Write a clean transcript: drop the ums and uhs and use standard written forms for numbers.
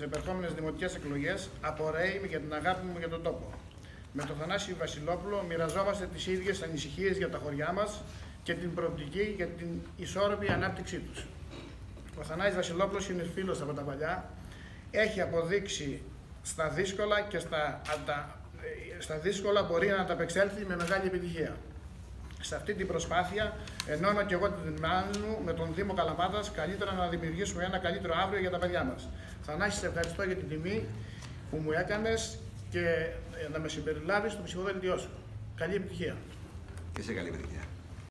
επερχόμενες δημοτικές εκλογές απορρέει για την αγάπη μου για τον τόπο. Με τον Θανάση Βασιλόπουλο μοιραζόμαστε τις ίδιες ανησυχίες για τα χωριά μας και την προοπτική για την ισόρροπη ανάπτυξή τους. Ο Θανάσης Βασιλόπουλος είναι φίλος από τα παλιά, έχει αποδείξει στα δύσκολα και στα δύσκολα μπορεί να ανταπεξέλθει με μεγάλη επιτυχία. Σε αυτή την προσπάθεια ενώνω και εγώ την μάχη μου με τον Δήμο Καλαμάτας καλύτερα να δημιουργήσουμε ένα καλύτερο αύριο για τα παιδιά μας. Θανάση, σε ευχαριστώ για την τιμή που μου έκανες και να με συμπεριλάβεις στο ψηφοδέλτιό σου. Καλή επιτυχία. Και σε καλή επιτυχία.